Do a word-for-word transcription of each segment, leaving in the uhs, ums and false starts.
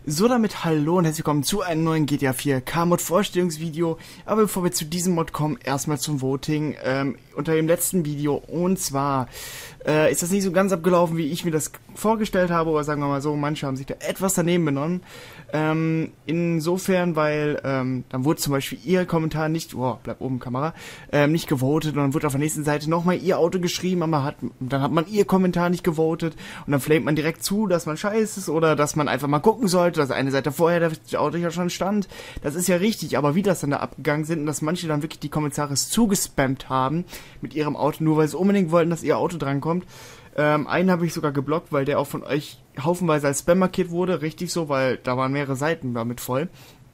So, damit hallo und herzlich willkommen zu einem neuen G T A vier Car-Mod Vorstellungsvideo. Aber bevor wir zu diesem Mod kommen, erstmal zum Voting ähm, unter dem letzten Video. Und zwar äh, ist das nicht so ganz abgelaufen, wie ich mir das vorgestellt habe, oder sagen wir mal so, manche haben sich da etwas daneben benommen. Ähm, insofern, weil ähm, dann wurde zum Beispiel ihr Kommentar nicht, oh, bleib oben Kamera, ähm, nicht gewotet, und dann wurde auf der nächsten Seite nochmal ihr Auto geschrieben, aber hat, dann hat man ihr Kommentar nicht gewotet und dann flamet man direkt zu, dass man scheiße ist oder dass man einfach mal gucken sollte, dass eine Seite vorher das Auto ja schon stand. Das ist ja richtig, aber wie das dann da abgegangen sind und dass manche dann wirklich die Kommentare zugespammt haben mit ihrem Auto, nur weil sie unbedingt wollten, dass ihr Auto drankommt. Ähm, einen habe ich sogar geblockt, weil der auch von euch haufenweise als Spam markiert wurde. Richtig so, weil da waren mehrere Seiten damit voll.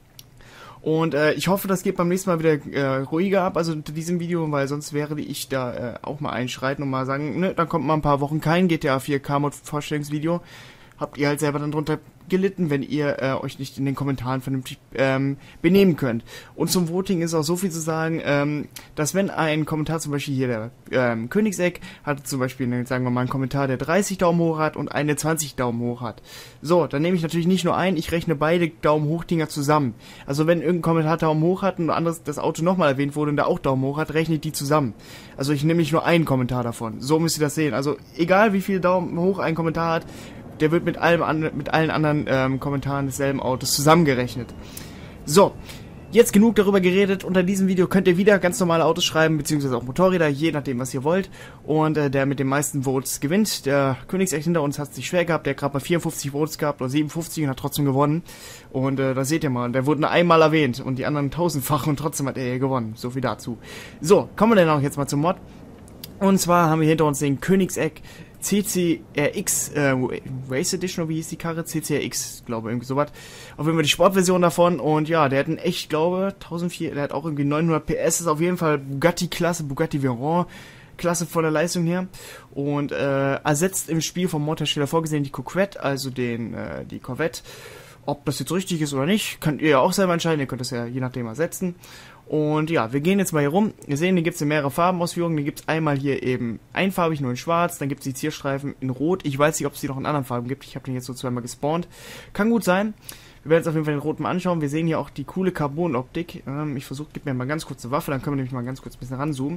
Und äh, ich hoffe, das geht beim nächsten Mal wieder äh, ruhiger ab, also unter diesem Video, weil sonst wäre ich da äh, auch mal einschreiten und mal sagen, ne, dann kommt mal ein paar Wochen kein G T A vier Car-Mod Vorstellungsvideo. Habt ihr halt selber dann drunter gelitten, wenn ihr äh, euch nicht in den Kommentaren vernünftig ähm, benehmen könnt. Und zum Voting ist auch so viel zu sagen, ähm, dass wenn ein Kommentar, zum Beispiel hier der ähm, Königseck, hat zum Beispiel, ne, sagen wir mal, einen Kommentar, der dreißig Daumen hoch hat und eine zwanzig Daumen hoch hat. So, dann nehme ich natürlich nicht nur ein, ich rechne beide Daumen hoch Dinger zusammen. Also wenn irgendein Kommentar Daumen hoch hat und anderes das Auto nochmal erwähnt wurde und der auch Daumen hoch hat, rechne ich die zusammen. Also ich nehme nicht nur einen Kommentar davon. So müsst ihr das sehen. Also egal wie viel Daumen hoch ein Kommentar hat, der wird mit allem an, mit allen anderen ähm, Kommentaren desselben Autos zusammengerechnet. So, jetzt genug darüber geredet. Unter diesem Video könnt ihr wieder ganz normale Autos schreiben, beziehungsweise auch Motorräder, je nachdem, was ihr wollt. Und äh, der mit den meisten Votes gewinnt. Der Königseck hinter uns hat es sich schwer gehabt. Der hat gerade mal vierundfünfzig Votes gehabt oder siebenundfünfzig und hat trotzdem gewonnen. Und äh, da seht ihr mal, der wurde nur einmal erwähnt und die anderen tausendfach und trotzdem hat er hier gewonnen. So viel dazu. So, kommen wir dann auch jetzt mal zum Mod. Und zwar haben wir hinter uns den Königseck C C R X, äh, Race Edition, wie hieß die Karre? C C R X, glaube ich, irgendwie sowas. Auf jeden Fall die Sportversion davon, und ja, der hat einen echt, glaube, eintausendvierhundert, der hat auch irgendwie neunhundert P S, ist auf jeden Fall Bugatti-Klasse, Bugatti Veyron, Klasse von der Leistung her, und äh, ersetzt im Spiel vom Motorhersteller vorgesehen die Coquette, also den, äh, die Corvette. Ob das jetzt richtig ist oder nicht, könnt ihr ja auch selber entscheiden, ihr könnt das ja je nachdem ersetzen. Und ja, wir gehen jetzt mal hier rum. Ihr seht, hier gibt es mehrere Farbenausführungen. Hier gibt es einmal hier eben einfarbig, nur in schwarz. Dann gibt es die Zierstreifen in rot. Ich weiß nicht, ob es die noch in anderen Farben gibt. Ich habe den jetzt so zweimal gespawnt. Kann gut sein. Wir werden uns auf jeden Fall den roten mal anschauen. Wir sehen hier auch die coole Carbon-Optik. Ähm, ich versuche, gib mir mal ganz kurz eine Waffe. Dann können wir nämlich mal ganz kurz ein bisschen ranzoomen.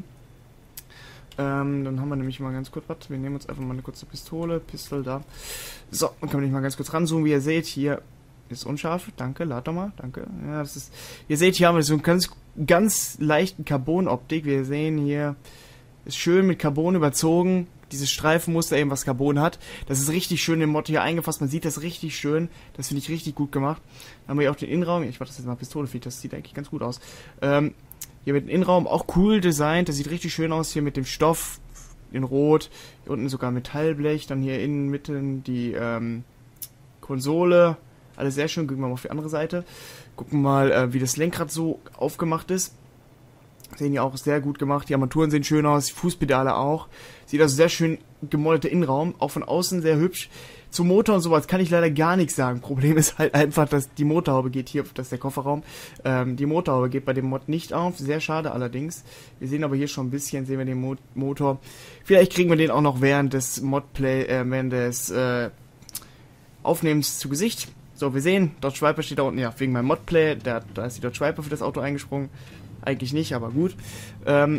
Ähm, dann haben wir nämlich mal ganz kurz, was? Wir nehmen uns einfach mal eine kurze Pistole. Pistol da. So, dann können wir nämlich mal ganz kurz ranzoomen. Wie ihr seht, hier ist unscharf. Danke, lad doch mal. Danke. Ja, das ist. Ihr seht, hier haben wir so einen ganz, ganz leichten Carbon-Optik. Wir sehen hier, ist schön mit Carbon überzogen. Dieses Streifenmuster eben, was Carbon hat. Das ist richtig schön im Mod hier eingefasst. Man sieht das richtig schön. Das finde ich richtig gut gemacht. Dann haben wir hier auch den Innenraum. Ich warte, das jetzt mal Pistole fliegt. Das sieht eigentlich ganz gut aus. Ähm, hier mit dem Innenraum auch cool designt. Das sieht richtig schön aus hier mit dem Stoff in Rot. Hier unten sogar Metallblech. Dann hier innen mitten die ähm, Konsole. Alles sehr schön. Gucken wir mal auf die andere Seite. Gucken mal, äh, wie das Lenkrad so aufgemacht ist. Sehen die auch sehr gut gemacht. Die Armaturen sehen schön aus. Die Fußpedale auch. Sieht also sehr schön gemodelter Innenraum. Auch von außen sehr hübsch. Zum Motor und sowas kann ich leider gar nichts sagen. Problem ist halt einfach, dass die Motorhaube geht hier, das ist der Kofferraum. Ähm, die Motorhaube geht bei dem Mod nicht auf. Sehr schade allerdings. Wir sehen aber hier schon ein bisschen, sehen wir den Mo Motor. Vielleicht kriegen wir den auch noch während des Modplay, äh, während des äh, Aufnehmens zu Gesicht. So, wir sehen, Dodge Viper steht da unten, ja, wegen meinem Modplay, da, da ist die Dodge Viper für das Auto eingesprungen. Eigentlich nicht, aber gut. Ähm,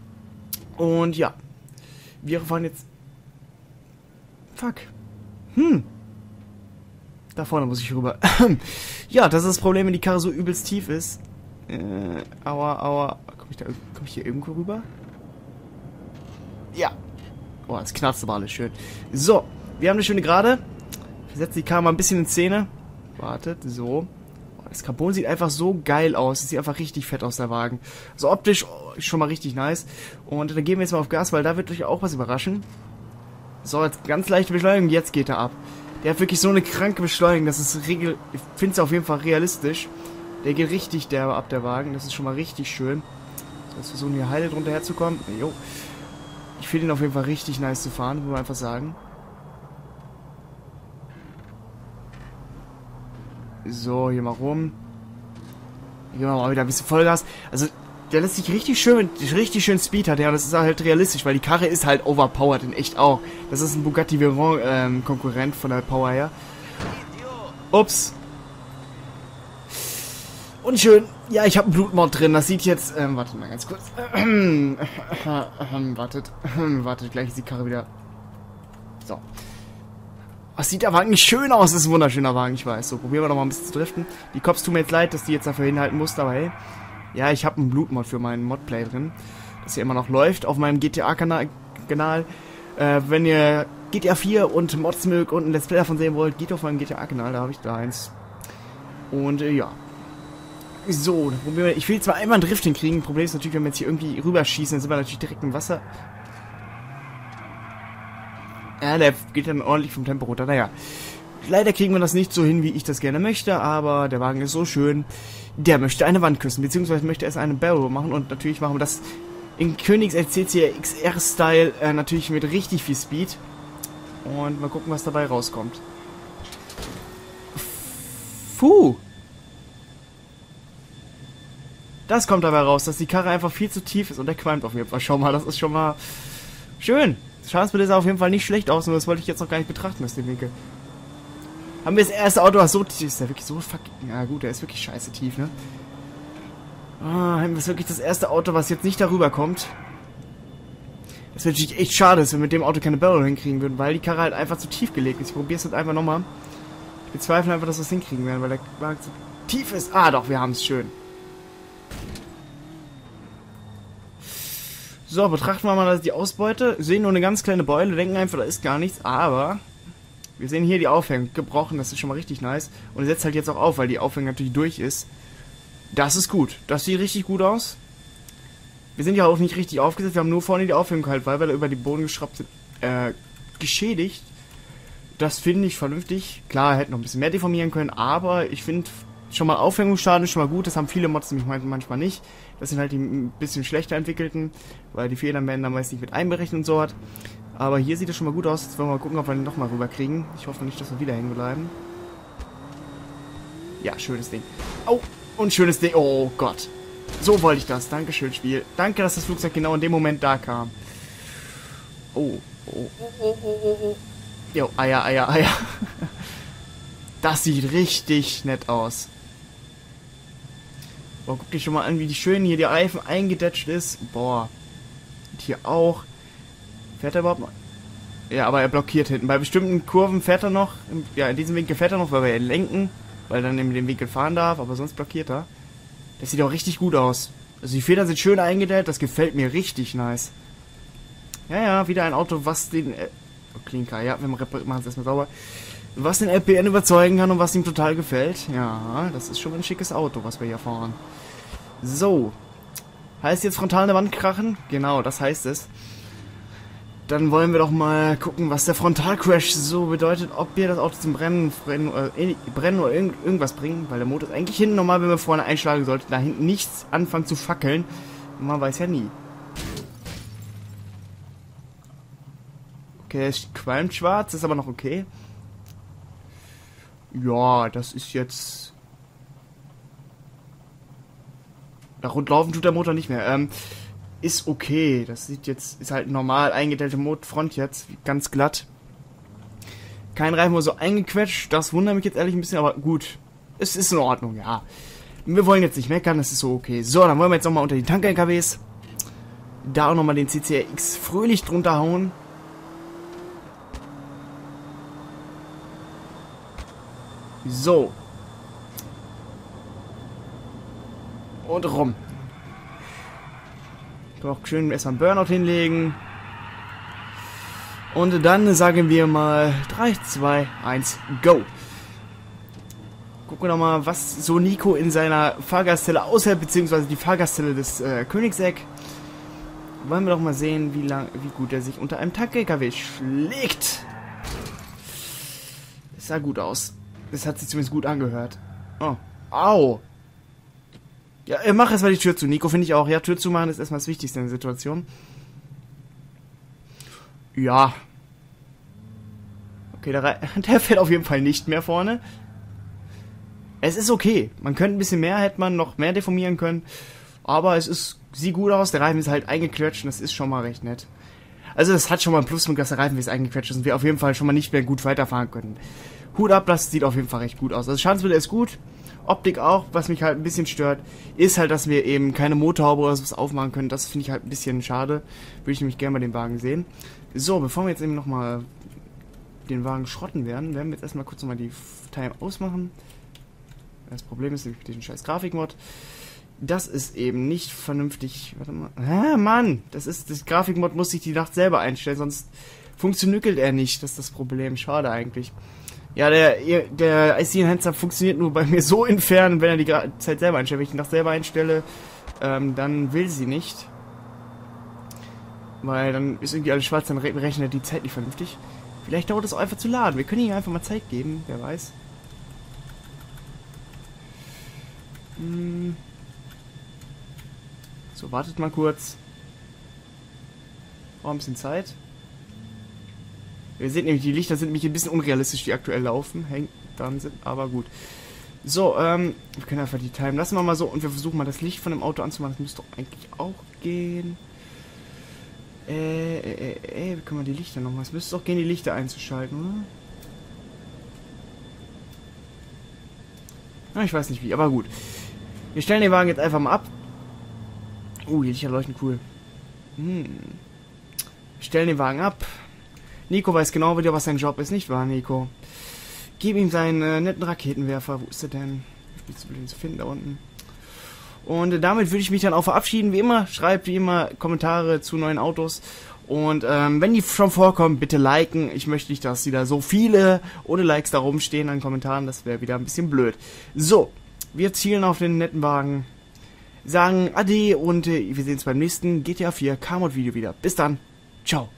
und ja, wir fahren jetzt... Fuck. Hm. Da vorne muss ich rüber. Ja, das ist das Problem, wenn die Karre so übelst tief ist. Äh, aua, aua. Komm ich, da, komm ich hier irgendwo rüber? Ja. Oh, das knarzt aber alles schön. So, wir haben eine schöne Gerade. Wir setzen die Karre mal ein bisschen in Szene. Wartet, so. Das Carbon sieht einfach so geil aus. Es sieht einfach richtig fett aus, der Wagen. Also optisch oh, schon mal richtig nice. Und dann gehen wir jetzt mal auf Gas, weil da wird euch auch was überraschen. So, jetzt ganz leichte Beschleunigung. Jetzt geht er ab. Der hat wirklich so eine kranke Beschleunigung. Das ist regel... Ich finde es auf jeden Fall realistisch. Der geht richtig derbe ab, der Wagen. Das ist schon mal richtig schön. So, jetzt versuchen wir heile drunter herzukommen. Jo. Ich finde ihn auf jeden Fall richtig nice zu fahren, muss man einfach sagen. So, hier mal rum. Hier gehen wir mal wieder ein bisschen Vollgas. Also, der lässt sich richtig schön, richtig schön Speed hat, ja, das ist halt realistisch, weil die Karre ist halt overpowered in echt auch. Das ist ein Bugatti Veyron ähm, Konkurrent von der Power her. Ups. Unschön. Ja, ich habe einen Blutmord drin. Das sieht jetzt... Ähm, wartet mal ganz kurz. Ähm, wartet. Wartet, gleich ist die Karre wieder... So. Was sieht der Wagen schön aus. Das ist ein wunderschöner Wagen, ich weiß. So, probieren wir noch mal ein bisschen zu driften. Die Cops tun mir jetzt leid, dass die jetzt dafür hinhalten mussten, aber hey. Ja, ich habe einen Blutmod für meinen Modplay drin. Das hier immer noch läuft auf meinem G T A-Kanal. Äh, wenn ihr G T A vier und Mods mögt und ein Let's Play davon sehen wollt, geht auf meinen G T A-Kanal. Da habe ich da eins. Und äh, ja. So, dann probieren wir. Ich will zwar einmal einen Drift hinkriegen. Problem ist natürlich, wenn wir jetzt hier irgendwie rüberschießen, dann sind wir natürlich direkt im Wasser. Ja, der geht dann ordentlich vom Tempo runter. Naja, leider kriegen wir das nicht so hin, wie ich das gerne möchte, aber der Wagen ist so schön. Der möchte eine Wand küssen, beziehungsweise möchte erst eine Barrel machen und natürlich machen wir das in Königsegg C C X R-Style, äh, natürlich mit richtig viel Speed. Und mal gucken, was dabei rauskommt. Puh! Das kommt dabei raus, dass die Karre einfach viel zu tief ist und der qualmt auf jeden Fall. Schau mal, das ist schon mal schön. Schadensbild sah auf jeden Fall nicht schlecht aus, nur das wollte ich jetzt noch gar nicht betrachten aus dem Winkel. Haben wir das erste Auto, was so tief ist, der wirklich so fucking... Ja gut, der ist wirklich scheiße tief, ne? Ah, haben wir das wirklich das erste Auto, was jetzt nicht darüber kommt. Das wäre natürlich echt schade, dass wir mit dem Auto keine Barrel hinkriegen würden, weil die Karre halt einfach zu tief gelegt ist. Ich probiere es jetzt einfach nochmal. Ich bezweifle einfach, dass wir es hinkriegen werden, weil der Wagen zu tief ist. Ah doch, wir haben es schön. So, betrachten wir mal die Ausbeute. Sehen nur eine ganz kleine Beule, denken einfach, da ist gar nichts, aber wir sehen hier die Aufhängung gebrochen, das ist schon mal richtig nice. Und er setzt halt jetzt auch auf, weil die Aufhängung natürlich durch ist. Das ist gut. Das sieht richtig gut aus. Wir sind ja auch nicht richtig aufgesetzt, wir haben nur vorne die Aufhängung halt, weil wir da über die Boden geschraubt sind, äh, geschädigt. Das finde ich vernünftig. Klar, hätten noch ein bisschen mehr deformieren können, aber ich finde schon mal Aufhängungsschaden ist schon mal gut. Das haben viele Mods nämlich manchmal nicht. Das sind halt die ein bisschen schlechter entwickelten, weil die Fehler werden dann meist nicht mit einberechnet und so hat. Aber hier sieht es schon mal gut aus. Jetzt wollen wir mal gucken, ob wir den nochmal rüberkriegen. Ich hoffe nicht, dass wir wieder hängen bleiben. Ja, schönes Ding. Oh, und schönes Ding. Oh Gott. So wollte ich das. Dankeschön, Spiel. Danke, dass das Flugzeug genau in dem Moment da kam. Oh, oh, oh, oh, oh, oh, oh. Jo, Eier, Eier, Eier. Das sieht richtig nett aus. Boah, guck dir schon mal an, wie die schön hier die Reifen eingedetscht ist. Boah. Und hier auch. Fährt er überhaupt noch? Ja, aber er blockiert hinten. Bei bestimmten Kurven fährt er noch. Ja, in diesem Winkel fährt er noch, weil wir ja lenken. Weil er dann in dem Winkel fahren darf. Aber sonst blockiert er. Das sieht auch richtig gut aus. Also die Federn sind schön eingedellt. Das gefällt mir richtig nice. Ja, ja, wieder ein Auto, was den... Äh, oh, Clean-Car. Ja, wir machen es erstmal sauber. Was den L P N überzeugen kann und was ihm total gefällt. Ja, das ist schon ein schickes Auto, was wir hier fahren. So. Heißt jetzt frontal eine Wand krachen? Genau, das heißt es. Dann wollen wir doch mal gucken, was der Frontalcrash so bedeutet. Ob wir das Auto zum Brennen, brennen, äh, brennen oder irgend, irgendwas bringen. Weil der Motor ist eigentlich hinten normal, wenn wir vorne einschlagen sollten. Da hinten nichts anfangen zu fackeln. Man weiß ja nie. Okay, es qualmt schwarz, ist aber noch okay. Ja, das ist jetzt... Da rundlaufen tut der Motor nicht mehr. Ähm, ist okay. Das sieht jetzt... Ist halt normal eingedellte Front jetzt. Ganz glatt. Kein Reifen nur so eingequetscht. Das wundert mich jetzt ehrlich ein bisschen, aber gut. Es ist in Ordnung, ja. Wir wollen jetzt nicht meckern, das ist so okay. So, dann wollen wir jetzt nochmal unter die Tank-L K Ws. Da auch nochmal den C C R X fröhlich drunter hauen. So. Und rum. Doch schön erstmal einen Burnout hinlegen. Und dann sagen wir mal drei, zwei, eins, go. Gucken wir doch mal, was so Nico in seiner Fahrgastzelle aushält, beziehungsweise die Fahrgastzelle des äh, Königsegg. Wollen wir doch mal sehen, wie lang, wie gut er sich unter einem Tank-L K W schlägt. Das sah gut aus. Das hat sich zumindest gut angehört. Oh. Au. Ja, mach erstmal die Tür zu. Nico, finde ich auch. Ja, Tür zu machen ist erstmal das Wichtigste in der Situation. Ja. Okay, der, der fährt auf jeden Fall nicht mehr vorne. Es ist okay. Man könnte ein bisschen mehr, hätte man noch mehr deformieren können. Aber es ist, sieht gut aus. Der Reifen ist halt eingequetscht und das ist schon mal recht nett. Also es hat schon mal ein Plus, dass der Reifen ist eingequetscht ist und wir auf jeden Fall schon mal nicht mehr gut weiterfahren können. Hut ab, das sieht auf jeden Fall recht gut aus. Also Schadensmittel ist gut, Optik auch. Was mich halt ein bisschen stört, ist halt, dass wir eben keine Motorhaube oder sowas aufmachen können. Das finde ich halt ein bisschen schade. Würde ich nämlich gerne mal den Wagen sehen. So, bevor wir jetzt eben nochmal den Wagen schrotten werden, werden wir jetzt erstmal kurz nochmal die Time ausmachen. Das Problem ist nämlich mit diesem scheiß Grafikmod. Das ist eben nicht vernünftig. Warte mal. Ah, Mann! Das ist, das Grafikmod muss sich die Nacht selber einstellen, sonst funktioniert er nicht. Das ist das Problem. Schade eigentlich. Ja, der, der I C Enhancer funktioniert nur bei mir so entfernt, wenn er die Gra Zeit selber einstellt. Wenn ich die Nacht selber einstelle, ähm, dann will sie nicht. Weil dann ist irgendwie alles schwarz, dann rechnet die Zeit nicht vernünftig. Vielleicht dauert es auch einfach zu laden. Wir können ihm einfach mal Zeit geben, wer weiß. Hm. So, wartet mal kurz. Brauchen ein bisschen Zeit. Ihr seht nämlich, die Lichter sind nämlich ein bisschen unrealistisch, die aktuell laufen. Hängt dann sind, aber gut. So, ähm, wir können einfach die Time lassen wir mal so und wir versuchen mal das Licht von dem Auto anzumachen. Das müsste doch eigentlich auch gehen. Äh, äh, äh, äh, wie können wir die Lichter nochmal? Es müsste doch gehen, die Lichter einzuschalten, oder? Na, ich weiß nicht wie, aber gut. Wir stellen den Wagen jetzt einfach mal ab. Uh, die Lichter leuchten cool. Hm. Wir stellen den Wagen ab. Nico weiß genau wieder, was sein Job ist, nicht wahr, Nico? Gib ihm seinen äh, netten Raketenwerfer. Wo ist er denn? Ich will ihn zu finden, da unten. Und äh, damit würde ich mich dann auch verabschieden. Wie immer, schreibt wie immer Kommentare zu neuen Autos. Und ähm, wenn die schon vorkommen, bitte liken. Ich möchte nicht, dass wieder so viele ohne Likes da rumstehen an Kommentaren. Das wäre wieder ein bisschen blöd. So, wir zielen auf den netten Wagen. Sagen Ade und äh, wir sehen uns beim nächsten G T A vier Car-Mod Video wieder. Bis dann. Ciao.